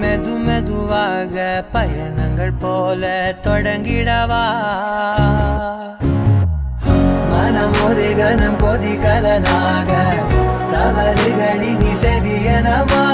மெது மெதுவாக பயணங்கள் போல தொடங்கிடவா மனம் ஒரு கணம் கொதிகலனாக தவறுகளின் இசதியனமா